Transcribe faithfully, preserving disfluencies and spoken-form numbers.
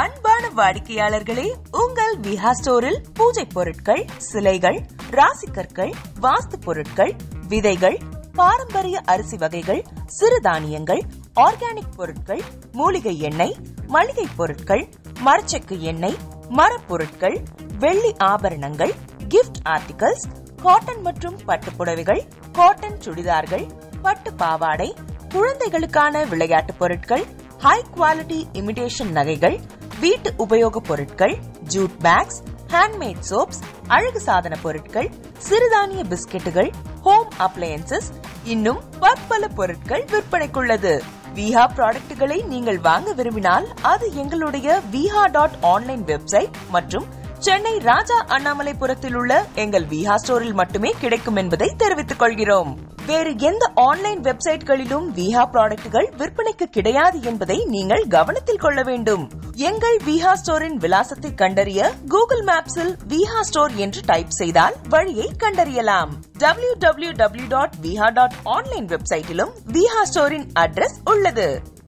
அன்பான வாடிக்கையாளர்களே, உங்கள் விஹா ஸ்டோரில் பூஜை பொருட்கள், சிலைகள், ராசிக்கற்கள், வாஸ்து பொருட்கள், விதைகள், பாரம்பரிய அரிசி வகைகள், சிறுதானியங்கள், ஆர்கானிக் பொருட்கள், மூலிகை எண்ணெய், மளிகை பொருட்கள், மரச்செக்கு எண்ணெய், மரப்பொருட்கள், வெள்ளி ஆபரணங்கள், கிஃப்ட் ஆர்டிகல்ஸ், காட்டன் மற்றும் பட்டு புடவைகள், காட்டன் சுடிதார்கள், பட்டு பாவாடை, குழந்தைகளுக்கான விளையாட்டு பொருட்கள், ஹை குவாலிட்டி இமிடேஷன் நகைகள், வீட்டு உபயோக பொருட்கள், ஜூட் பேக்ஸ், ஹேண்ட்மேட் சோப்ஸ், அழகு சாதன பொருட்கள், சிறுதானிய பிஸ்கெட்டுகள், ஹோம் அப்ளையன்சஸ், இன்னும் பற்பல பொருட்கள் விற்பனைக்குள்ளது. விஹா ப்ராடக்ட்களை நீங்கள் வாங்க விரும்பினால் அது எங்களுடைய விஹா டாட் ஆன்லைன் வெப்சைட் மற்றும் சென்னை ராஜா அண்ணாமலைபுரத்தில் உள்ள எங்கள் விஹா ஸ்டோரில் மட்டுமே கிடைக்கும் என்பதை தெரிவித்துக் கொள்கிறோம். வேறு எந்த ஆன்லைன் வெப்சைட்களிலும் விஹா ப்ராடக்ட்கள் விற்பனைக்கு கிடையாது என்பதை நீங்கள் கவனத்தில் கொள்ள வேண்டும். எங்கள் விஹா ஸ்டோரின் விலாசத்தை கண்டறிய கூகுள் மேப்ஸில் விஹா ஸ்டோர் என்று டைப் செய்தால் வழியை கண்டறியலாம். W W W dot Viha dot online வெப்சைட்டிலும் விஹா ஸ்டோரின் அட்ரஸ் உள்ளது.